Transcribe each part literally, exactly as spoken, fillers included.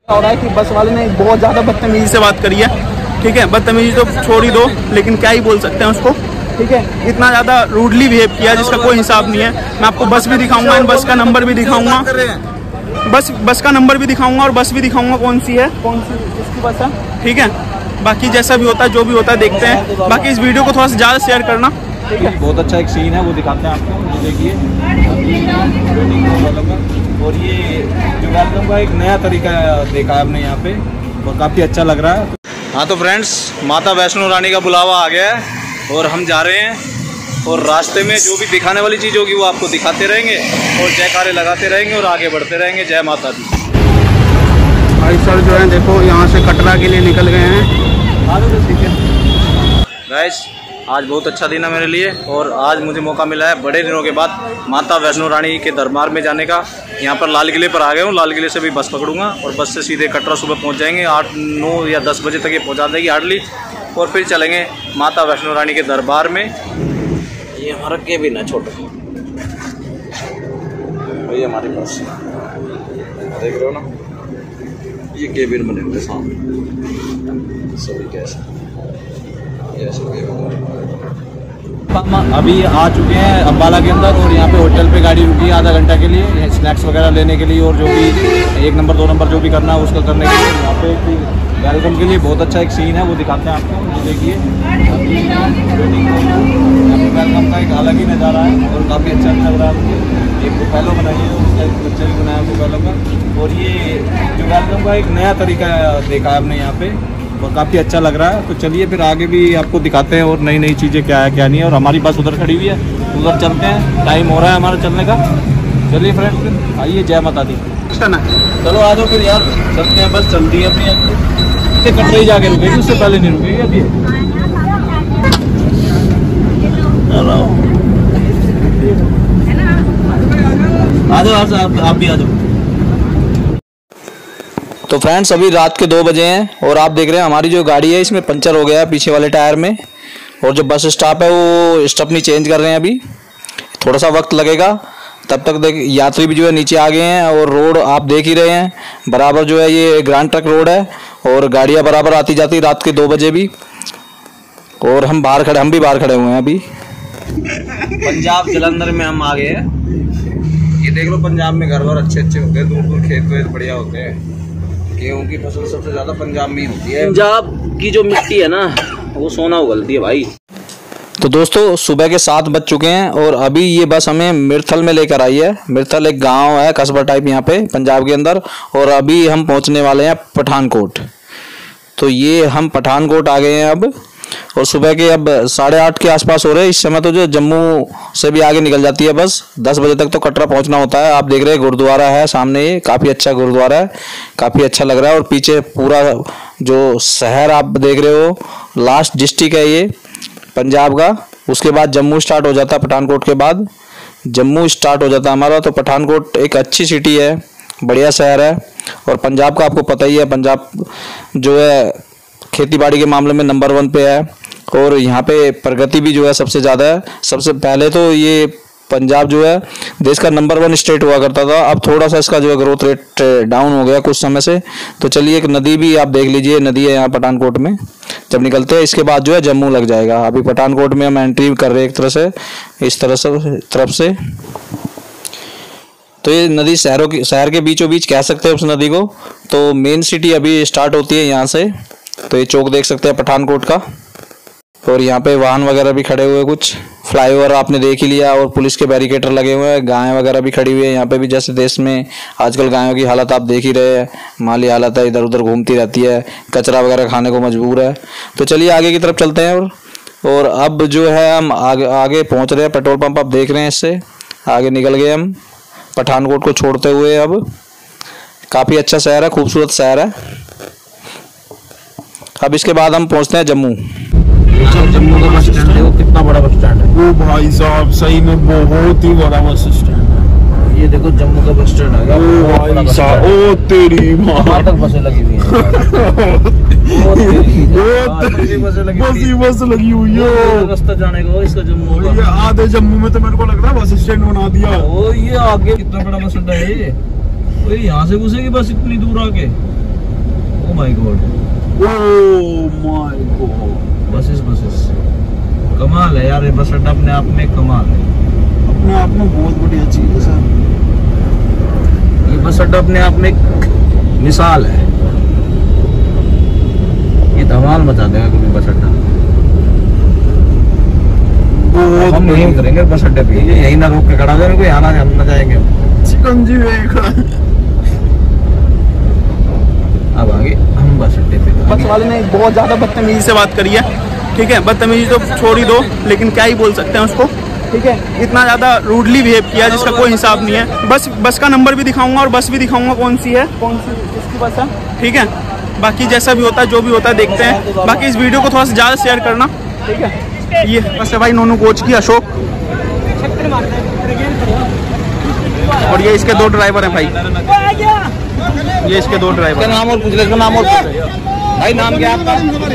हो रहा है कि बस वाले ने बहुत ज़्यादा बदतमीजी से बात करी है। ठीक है, बदतमीजी तो छोड़ ही दो, लेकिन क्या ही बोल सकते हैं उसको। ठीक है, इतना ज़्यादा रूडली बिहेव किया जिसका कोई हिसाब नहीं है। मैं आपको बस भी दिखाऊंगा, इन बस का नंबर भी दिखाऊंगा, बस बस का नंबर भी दिखाऊंगा और बस भी दिखाऊंगा कौन सी है, कौन सी किसकी बस है। ठीक है, बाकी जैसा भी होता है, जो भी होता है देखते हैं। बाकी इस वीडियो को थोड़ा सा ज़्यादा शेयर करना। ठीक है, बहुत अच्छा एक सीन है, वो दिखाते हैं आपको। देखिए, और ये जो वेलकम का एक नया तरीका देखा है आपने यहाँ पे, और काफ़ी अच्छा लग रहा है। हाँ तो फ्रेंड्स, माता वैष्णो रानी का बुलावा आ गया है और हम जा रहे हैं। और रास्ते में जो भी दिखाने वाली चीज़ होगी वो आपको दिखाते रहेंगे और जयकारे लगाते रहेंगे और आगे बढ़ते रहेंगे। जय माता दी। भाई सर जो है देखो यहाँ से कटरा के लिए निकल गए हैं। गाइस, आज बहुत अच्छा दिन है मेरे लिए और आज मुझे मौका मिला है बड़े दिनों के बाद माता वैष्णो रानी के दरबार में जाने का। यहाँ पर लाल किले पर आ गया हूँ। लाल किले से भी बस पकड़ूंगा और बस से सीधे कटरा सुबह पहुँच जाएंगे। आठ नौ या दस बजे तक ये पहुँचा देगी हार्डली। और फिर चलेंगे माता वैष्णो रानी के दरबार में। ये हमारा केबिन है छोटा, ये हमारे पास देख रहे हो ना, ये केबिन बने हुए सामने सभी कैसे अभी आ चुके हैं अम्बाला के अंदर और यहाँ पे होटल पे गाड़ी रुकी है आधा घंटा के लिए स्नैक्स वगैरह लेने के लिए और जो भी एक नंबर दो नंबर जो भी करना है उसका करने के लिए। यहाँ पे वेलकम के लिए बहुत अच्छा एक सीन है, वो दिखाते हैं आपको। ये देखिए, यहाँ पे वेलकम का एक अलग ही नज़ारा है और काफ़ी अच्छा भी लग रहा है मुझे। एक प्रोपेलो बनाई है, उसका एक बच्चा भी बनाया प्रोपेलो का। और ये जो वेलकम का एक नया तरीका देखा है आपने यहाँ पे, और काफ़ी अच्छा लग रहा है। तो चलिए फिर आगे भी आपको दिखाते हैं और नई नई चीज़ें क्या है क्या नहीं है। और हमारी बस उधर खड़ी हुई है, उधर चलते हैं, टाइम हो रहा है हमारा चलने का। चलिए फ्रेंड्स, फिर आइए, जय माता दी। चलो आ जाओ फिर यार, चलते हैं, बस चलती है अपनी। कटरे ही जाके रुकेगी, उससे पहले नहीं रुकेगी अभी। आ जाओ आप, आप भी आ जाओ। तो फ्रेंड्स, अभी रात के दो बजे हैं और आप देख रहे हैं हमारी जो गाड़ी है इसमें पंचर हो गया है पीछे वाले टायर में। और जो बस स्टॉप है वो स्टॉपनी चेंज कर रहे हैं, अभी थोड़ा सा वक्त लगेगा। तब तक देख यात्री भी जो है नीचे आ गए हैं और रोड आप देख ही रहे हैं बराबर जो है ये ग्रैंड ट्रक रोड है और गाड़ियाँ बराबर आती जाती रात के दो बजे भी। और हम बाहर खड़े हम भी बाहर खड़े हुए हैं अभी। पंजाब जलंधर में हम आ गए हैं। ये देख लो, पंजाब में घर बार अच्छे अच्छे होते हैं, दूर दूर खेत वेत बढ़िया होते हैं। गेहूं की फसल सबसे ज्यादा पंजाब में ही होती है। पंजाब की जो मिट्टी है ना, वो सोना उगलती है भाई। तो दोस्तों, सुबह के सात बज चुके हैं और अभी ये बस हमें मिर्थल में लेकर आई है। मिर्थल एक गांव है, कस्बा टाइप यहाँ पे पंजाब के अंदर। और अभी हम पहुंचने वाले हैं पठानकोट। तो ये हम पठानकोट आ गए हैं अब। और सुबह के अब साढ़े आठ के आसपास हो रहे हैं इस समय। तो जो जम्मू से भी आगे निकल जाती है बस। दस बजे तक तो कटरा पहुंचना होता है। आप देख रहे हैं गुरुद्वारा है सामने, ये काफ़ी अच्छा गुरुद्वारा है, काफ़ी अच्छा लग रहा है। और पीछे पूरा जो शहर आप देख रहे हो, लास्ट डिस्ट्रिक्ट है ये पंजाब का। उसके बाद जम्मू स्टार्ट हो जाता है, पठानकोट के बाद जम्मू स्टार्ट हो जाता है हमारा। तो पठानकोट एक अच्छी सिटी है, बढ़िया शहर है। और पंजाब का आपको पता ही है, पंजाब जो है खेती बाड़ी के मामले में नंबर वन पे है। और यहाँ पे प्रगति भी जो है सबसे ज़्यादा है। सबसे पहले तो ये पंजाब जो है देश का नंबर वन स्टेट हुआ करता था। अब थोड़ा सा इसका जो है ग्रोथ रेट डाउन हो गया कुछ समय से। तो चलिए, एक नदी भी आप देख लीजिए, नदी है यहाँ पठानकोट में। जब निकलते हैं इसके बाद जो है जम्मू लग जाएगा। अभी पठानकोट में हम एंट्री कर रहे हैं एक तरह से, इस तरह से तरफ से। तो ये नदी शहरों की शहर के बीचों बीच कह सकते हैं उस नदी को। तो मेन सिटी अभी स्टार्ट होती है यहाँ से। तो ये चौक देख सकते हैं पठानकोट का। और यहाँ पे वाहन वगैरह भी खड़े हुए, कुछ फ्लाईओवर आपने देख ही लिया। और पुलिस के बैरिकेटर लगे हुए हैं, गायें वगैरह भी खड़ी हुई है यहाँ पे भी। जैसे देश में आजकल गायों की हालत आप देख ही रहे हैं, माली हालत है, इधर उधर घूमती रहती है, कचरा वगैरह खाने को मजबूर है। तो चलिए आगे की तरफ चलते हैं। और और अब जो है हम आगे आगे पहुँच रहे हैं। पेट्रोल पंप आप देख रहे हैं, इससे आगे निकल गए हम पठानकोट को छोड़ते हुए। अब काफ़ी अच्छा शहर है, खूबसूरत शहर है। अब इसके बाद हम पहुँचते हैं जम्मू। जम्मू का बस स्टैंड है, वो कितना बड़ा बस स्टैंड है वो भाई साहब, सही में बहुत ही बड़ा बस स्टैंड है। ये देखो जम्मू का बस स्टैंड है। ओ भाई साहब, ओ तेरी माँ, तक बसें लगी हुई हैं। बस बस लगी हुई है रास्ता जाने का इसका जम्मू का। ये आधे जम्मू में तो मेरे को लग रहा है बस स्टैंड बना दिया। ओ ये आगे कितना बड़ा बस अड्डा है ये। यहाँ से घुसेगी बस इतनी दूर आके। My god, oh my god, buses buses कमाल है यार, ये बस अड्डा अपने आप में कमाल है, अपने आप में बहुत बढ़िया चीज है सर। ये बस अड्डा अपने आप में एक मिसाल है, ये धमाल मचा देगा कभी बस अड्डा। हम यही उतरेंगे बस अड्डे पे, यही ना रोक के खड़ा हो जाए, यहाँ ना हम ना जाएंगे, चिकनजी में खड़ा। अब आगे हम बस अड्डे पे। बस वाले ने बहुत ज्यादा बदतमीजी से बात करी है, ठीक है, बदतमीजी तो छोड़ ही दो, लेकिन क्या ही बोल सकते हैं उसको, ठीक है, इतना ज़्यादा रूडली बिहेव किया जिसका कोई हिसाब नहीं है। बस बस का नंबर भी दिखाऊंगा और बस भी दिखाऊंगा कौन सी है, कौन सी किसकी बस है, ठीक है। बाकी जैसा भी होता है, जो भी होता है देखते हैं। बाकी इस वीडियो को थोड़ा सा ज़्यादा शेयर करना, ठीक है। ये बस है भाई नोनू कोच की, अशोक, और ये इसके दो ड्राइवर हैं भाई, ये इसके दो ड्राइवर। नाम और पूछ ले, नाम और भाई, नाम क्या आपका?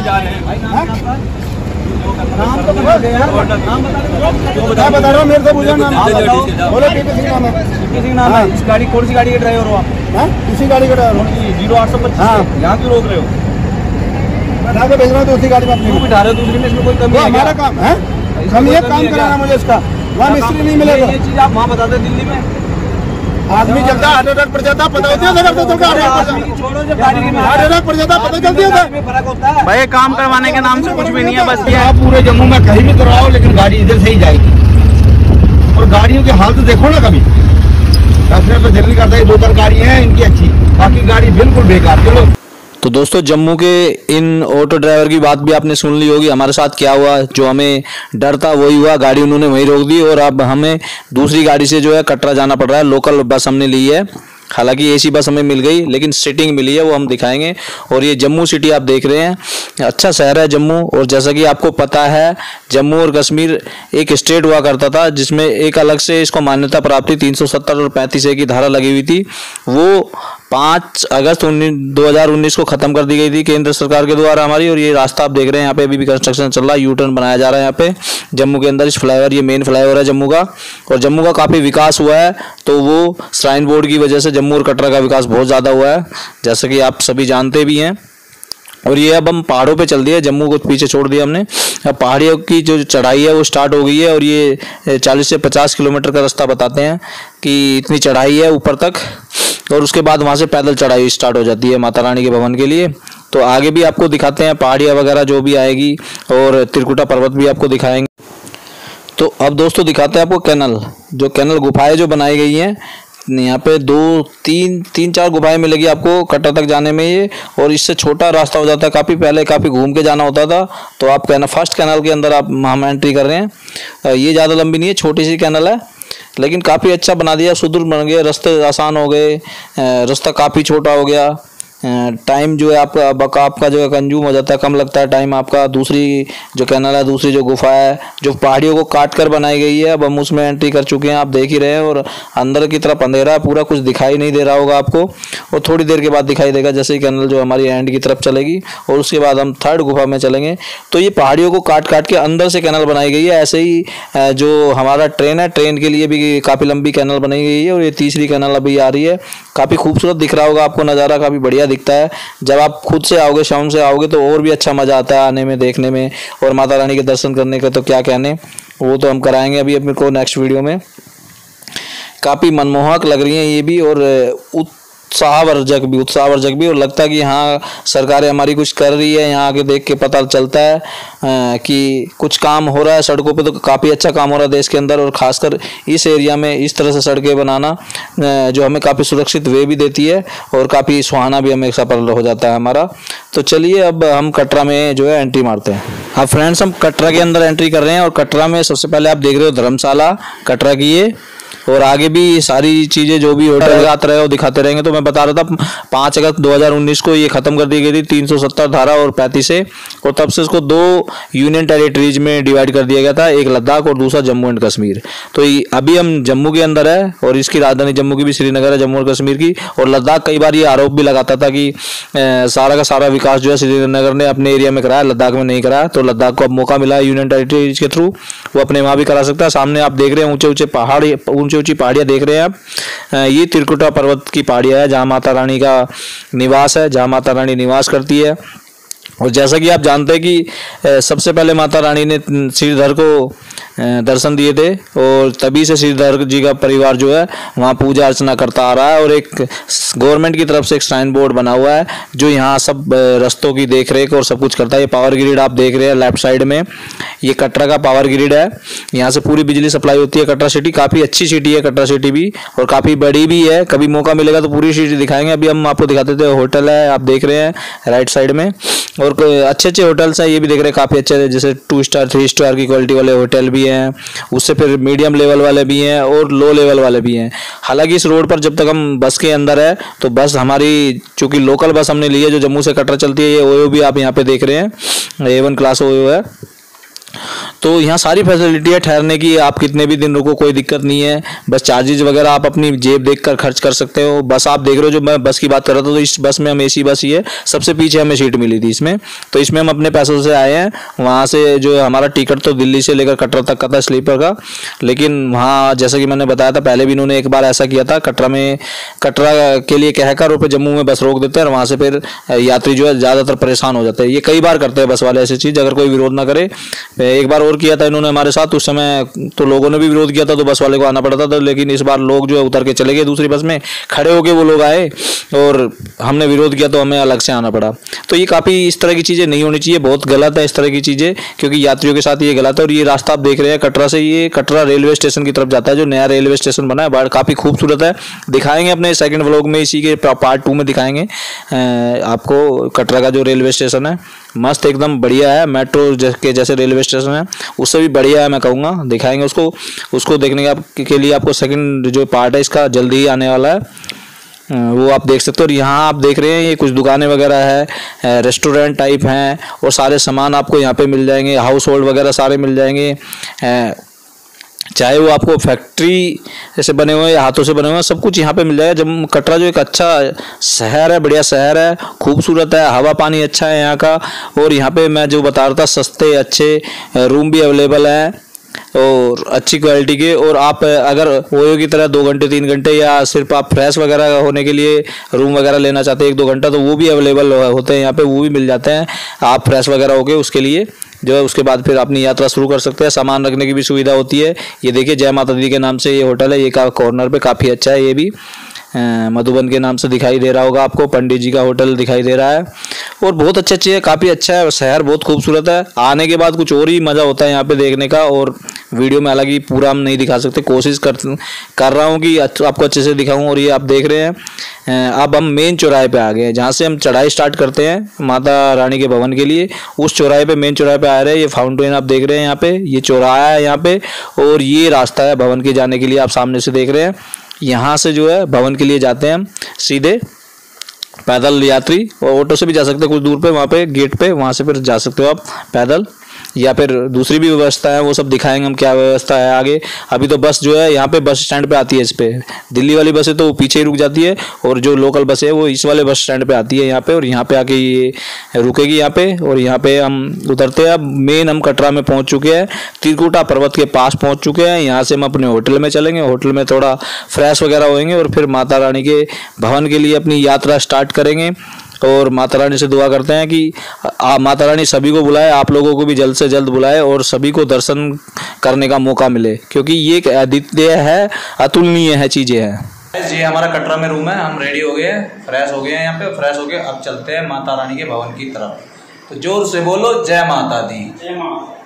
नाम तो बता दे यार, नाम बता, बता रहा हूँ, मेरे से पूछो नाम, बोलो टीपी नाम है, टीपी नाम है। इस गाड़ी कौन सी गाड़ी के ड्राइवर हो आप? इसी गाड़ी का ड्राइवर हो, जीरो आठ सौ पच्चीस। यहाँ क्यों रोक रहे हो? बता के भेज रहा हूँ तो उसी गाड़ी में अपनी बिठा रहे हो, दूसरी में इसमें कोई कमी है? हमारा काम है, हम ये काम कराना मुझे इसका, वहाँ मिस्त्री नहीं मिलेगा। ये चीज आप वहाँ बता दे, दिल्ली में आदमी चलता हार्ट अटैक पड़ जाता, पता होती है हार्ट अटैक पड़ जाता, पता चलती है भाई। काम करवाने के नाम से कुछ भी नहीं है, बस ये आप पूरे जम्मू में कहीं भी कराओ, लेकिन गाड़ी इधर से ही जाएगी। और गाड़ियों की हालत देखो ना, कभी दस रुपये दिल नहीं करता है, दो चार गाड़ी है इनकी अच्छी, बाकी गाड़ी बिल्कुल बेकार। चलो तो दोस्तों, जम्मू के इन ऑटो ड्राइवर की बात भी आपने सुन ली होगी। हमारे साथ क्या हुआ, जो हमें डर था वही हुआ, गाड़ी उन्होंने वहीं रोक दी और अब हमें दूसरी गाड़ी से जो है कटरा जाना पड़ रहा है। लोकल बस हमने ली है, हालांकि एसी बस हमें मिल गई, लेकिन सिटिंग मिली है, वो हम दिखाएंगे। और ये जम्मू सिटी आप देख रहे हैं, अच्छा शहर है जम्मू। और जैसा कि आपको पता है, जम्मू और कश्मीर एक स्टेट हुआ करता था जिसमें एक अलग से इसको मान्यता प्राप्त थी, तीन सौ सत्तर और पैंतीस ए की धारा लगी हुई थी। वो पाँच अगस्त दो हज़ार उन्नीस को ख़त्म कर दी गई थी केंद्र सरकार के द्वारा हमारी। और ये रास्ता आप देख रहे हैं, यहाँ पे अभी भी कंस्ट्रक्शन चल रहा है, यू टर्न बनाया जा रहा है यहाँ पे जम्मू के अंदर। इस फ्लाईओवर, ये मेन फ्लाईओवर है जम्मू का, और जम्मू का काफ़ी विकास हुआ है, तो वो श्राइन बोर्ड की वजह से जम्मू और कटरा का विकास बहुत ज़्यादा हुआ है, जैसा कि आप सभी जानते भी हैं। और ये अब हम पहाड़ों पे चल दिए, जम्मू को पीछे छोड़ दिया हमने। अब पहाड़ियों की जो चढ़ाई है वो स्टार्ट हो गई है, और ये चालीस से पचास किलोमीटर का रास्ता बताते हैं कि इतनी चढ़ाई है ऊपर तक, और उसके बाद वहाँ से पैदल चढ़ाई स्टार्ट हो जाती है माता रानी के भवन के लिए। तो आगे भी आपको दिखाते हैं पहाड़ियाँ वगैरह जो भी आएगी, और त्रिकुटा पर्वत भी आपको दिखाएंगे। तो अब दोस्तों दिखाते हैं आपको कैनल, जो कैनल गुफाएं जो बनाई गई हैं यहाँ पे, दो तीन तीन चार गुफाएं मिलेगी आपको कटरा तक जाने में ये, और इससे छोटा रास्ता हो जाता है। काफ़ी पहले काफ़ी घूम के जाना होता था, तो आप कैनल फर्स्ट कैनल के अंदर आप हम एंट्री कर रहे हैं। ये ज़्यादा लंबी नहीं है, छोटी सी कैनल है, लेकिन काफ़ी अच्छा बना दिया, सुदूर बन गए, रास्ते आसान हो गए, रास्ता काफ़ी छोटा हो गया, टाइम जो है आपका बका आपका जो है कंज्यूम हो जाता है, कम लगता है टाइम आपका। दूसरी जो कैनल है, दूसरी जो गुफा है जो पहाड़ियों को काट कर बनाई गई है, अब हम उसमें एंट्री कर चुके हैं, आप देख ही रहे हैं। और अंदर की तरफ अंधेरा है पूरा, कुछ दिखाई नहीं दे रहा होगा आपको, और थोड़ी देर के बाद दिखाई देगा जैसे ही कैनल जो हमारी एंड की तरफ चलेगी, और उसके बाद हम थर्ड गुफा में चलेंगे। तो ये पहाड़ियों को काट काट के अंदर से कैनल बनाई गई है। ऐसे ही जो हमारा ट्रेन है, ट्रेन के लिए भी काफ़ी लंबी कैनल बनाई गई है, और ये तीसरी कैनल अभी आ रही है। काफ़ी खूबसूरत दिख रहा होगा आपको नज़ारा, काफ़ी बढ़िया दिखता है। जब आप खुद से आओगे, शाम से आओगे, तो और भी अच्छा मज़ा आता है आने में, देखने में, और माता रानी के दर्शन करने का तो क्या कहने, वो तो हम कराएंगे अभी अपने को नेक्स्ट वीडियो में। काफ़ी मनमोहक लग रही हैं ये भी, और उत्साहवर्धक भी उत्साहवर्धक भी और लगता है कि हाँ सरकारें हमारी कुछ कर रही है। यहाँ आके देख के पता चलता है आ, कि कुछ काम हो रहा है सड़कों पे, तो काफ़ी अच्छा काम हो रहा है देश के अंदर, और ख़ासकर इस एरिया में इस तरह से सड़कें बनाना जो हमें काफ़ी सुरक्षित वे भी देती है, और काफ़ी सुहाना भी हमें सफल हो जाता है हमारा। तो चलिए अब हम कटरा में जो है एंट्री मारते हैं। अब फ्रेंड्स हम कटरा के अंदर एंट्री कर रहे हैं, और कटरा में सबसे पहले आप देख रहे हो धर्मशाला कटरा की ये, और आगे भी सारी चीज़ें जो भी होटल आते रहे वो दिखाते रहेंगे। तो मैं बता रहा था पाँच अगस्त दो हज़ार उन्नीस को ये ख़त्म कर दी गई थी, तीन सौ सत्तर धारा और पैंतीस से, और तब से इसको दो यूनियन टेरिटरीज में डिवाइड कर दिया गया था, एक लद्दाख और दूसरा जम्मू एंड कश्मीर। तो अभी हम जम्मू के अंदर है, और इसकी राजधानी जम्मू की भी श्रीनगर है, जम्मू और कश्मीर की। और लद्दाख कई बार ये आरोप भी लगाता था कि सारा का सारा विकास जो है श्रीनगर ने अपने एरिया में कराया, लद्दाख में नहीं कराया। तो लद्दाख को अब मौका मिला है यूनियन टेरिटरीज के थ्रू, वो अपने वहाँ भी करा सकता है। सामने आप देख रहे हैं ऊंचे ऊंचे पहाड़, ऊंचे ऊंची ऊंची पहाड़ियाँ देख रहे हैं आप, ये त्रिकुटा पर्वत की पहाड़ियाँ है जहाँ माता रानी का निवास है, जहाँ माता रानी निवास करती है। और जैसा कि आप जानते हैं कि सबसे पहले माता रानी ने श्रीधर को दर्शन दिए थे और तभी से श्रीधर जी का परिवार जो है वहाँ पूजा अर्चना करता आ रहा है। और एक गवर्नमेंट की तरफ से एक श्राइन बोर्ड बना हुआ है जो यहाँ सब रास्तों की देख रेख और सब कुछ करता है। ये पावर ग्रिड आप देख रहे हैं लेफ्ट साइड में, ये कटरा का पावर ग्रिड है, यहाँ से पूरी बिजली सप्लाई होती है। कटरा सिटी काफ़ी अच्छी सिटी है, कटरा सिटी भी, और काफ़ी बड़ी भी है। कभी मौका मिलेगा तो पूरी सिटी दिखाएंगे। अभी हम आपको दिखाते थे, होटल है आप देख रहे हैं राइट साइड में, और अच्छे अच्छे होटल्स हैं ये भी देख रहे हैं, काफ़ी अच्छे, जैसे टू स्टार थ्री स्टार की क्वालिटी वाले होटल भी हैं, उससे फिर मीडियम लेवल वाले भी हैं और लो लेवल वाले भी हैं। हालांकि इस रोड पर जब तक हम बस के अंदर है तो बस हमारी चूँकि लोकल बस हमने ली है जो जम्मू से कटरा चलती है, ये ओयो भी आप यहाँ पे देख रहे हैं, ए वन क्लास ओयो है। तो यहाँ सारी फैसिलिटी है ठहरने की, आप कितने भी दिन रुको कोई दिक्कत नहीं है। बस चार्जेज वगैरह आप अपनी जेब देखकर खर्च कर सकते हो। बस आप देख रहे हो जो मैं बस की बात कर रहा था, तो इस बस में हम एसी बस ही है, सबसे पीछे हमें सीट मिली थी इसमें, तो इसमें हम अपने पैसों से आए हैं। वहाँ से जो हमारा टिकट तो दिल्ली से लेकर कटरा तक का था स्लीपर का, लेकिन वहाँ जैसा कि मैंने बताया था पहले भी इन्होंने एक बार ऐसा किया था, कटरा में कटरा के लिए कहकर और फिर जम्मू में बस रोक देते हैं और वहाँ से फिर यात्री जो है ज़्यादातर परेशान हो जाते हैं। ये कई बार करते हैं बस वाले ऐसी चीज़, अगर कोई विरोध ना करे। एक बार और किया था इन्होंने हमारे साथ, उस समय तो लोगों ने भी विरोध किया था तो बस वाले को आना पड़ता था, लेकिन इस बार लोग जो है उतर के चले गए दूसरी बस में, खड़े होके वो लोग आए और हमने विरोध किया तो हमें अलग से आना पड़ा। तो ये काफ़ी इस तरह की चीज़ें नहीं होनी चाहिए, बहुत गलत है इस तरह की चीज़ें, क्योंकि यात्रियों के साथ ये गलत है। और ये रास्ता आप देख रहे हैं कटरा से, ये कटरा रेलवे स्टेशन की तरफ जाता है, जो नया रेलवे स्टेशन बना है, काफ़ी खूबसूरत है। दिखाएंगे अपने सेकंड व्लॉग में, इसी के पार्ट टू में दिखाएंगे आपको कटरा का जो रेलवे स्टेशन है, मस्त एकदम बढ़िया है, मेट्रो के जैसे रेलवे स्टेशन है, उससे भी बढ़िया है मैं कहूँगा। दिखाएंगे उसको, उसको देखने का के लिए आपको सेकंड जो पार्ट है इसका जल्दी ही आने वाला है, वो आप देख सकते हो। और यहाँ आप देख रहे हैं ये कुछ दुकानें वगैरह है, रेस्टोरेंट टाइप हैं, और सारे सामान आपको यहाँ पे मिल जाएंगे, हाउस होल्ड वगैरह सारे मिल जाएंगे, चाहे वो आपको फैक्ट्री जैसे बने हुए या हाथों से बने हुए, सब कुछ यहाँ पे मिल जाएगा। जब कटरा जो एक अच्छा शहर है, बढ़िया शहर है, खूबसूरत है, हवा पानी अच्छा है यहाँ का, और यहाँ पे मैं जो बता रहा था सस्ते अच्छे रूम भी अवेलेबल हैं और अच्छी क्वालिटी के। और आप अगर ओयो की तरह दो घंटे तीन घंटे या सिर्फ आप फ्रेश वगैरह होने के लिए रूम वगैरह लेना चाहते हैं एक दो घंटा, तो वो भी अवेलेबल होते हैं यहाँ पे, वो भी मिल जाते हैं। आप फ्रेश वगैरह हो गए उसके लिए जो है, उसके बाद फिर अपनी यात्रा शुरू कर सकते हैं। सामान रखने की भी सुविधा होती है। ये देखिए जय माता दी के नाम से ये होटल है, ये का कॉर्नर पे काफ़ी अच्छा है, ये भी मधुबन के नाम से दिखाई दे रहा होगा आपको, पंडित जी का होटल दिखाई दे रहा है, और बहुत अच्छे अच्छे है, काफ़ी अच्छा है, शहर बहुत खूबसूरत है। आने के बाद कुछ और ही मज़ा होता है यहाँ पे देखने का, और वीडियो में हालांकि पूरा हम नहीं दिखा सकते, कोशिश कर कर रहा हूँ कि आपको अच्छे से दिखाऊँ। और ये आप देख रहे हैं अब हम मेन चौराहे पे आ गए हैं, जहाँ से हम चढ़ाई स्टार्ट करते हैं माता रानी के भवन के लिए, उस चौराहे पे मेन चौराहे पे आ रहे हैं। ये फाउंटेन आप देख रहे हैं यहाँ पे, ये चौराहा है यहाँ पे, और ये रास्ता है भवन के जाने के लिए, आप सामने से देख रहे हैं। यहाँ से जो है भवन के लिए जाते हैं हम सीधे, पैदल यात्री, और ऑटो से भी जा सकते हैं कुछ दूर पे, वहाँ पे गेट पे, वहाँ से फिर जा सकते हो आप पैदल, या फिर दूसरी भी व्यवस्था है, वो सब दिखाएंगे हम क्या व्यवस्था है आगे। अभी तो बस जो है यहाँ पे बस स्टैंड पे आती है, इस पे दिल्ली वाली बसें तो पीछे ही रुक जाती है, और जो लोकल बस है वो इस वाले बस स्टैंड पे आती है यहाँ पे, और यहाँ पे आके ये रुकेगी यहाँ पे, और यहाँ पे हम उतरते हैं। अब मेन हम कटरा में पहुँच चुके हैं, त्रिकुटा पर्वत के पास पहुँच चुके हैं। यहाँ से हम अपने होटल में चलेंगे, होटल में थोड़ा फ्रेश वगैरह होएंगे, और फिर माता रानी के भवन के लिए अपनी यात्रा स्टार्ट करेंगे। और माता रानी से दुआ करते हैं कि आ, माता रानी सभी को बुलाए, आप लोगों को भी जल्द से जल्द बुलाए, और सभी को दर्शन करने का मौका मिले, क्योंकि ये एक अद्वितीय है, अतुलनीय है चीज़ें हैं। ये हमारा कटरा में रूम है, हम रेडी हो गए, फ्रेश हो गए हैं यहाँ पे, फ्रेश हो गए अब चलते हैं माता रानी के भवन की तरफ। तो जोर से बोलो जय माता दी। जय माता।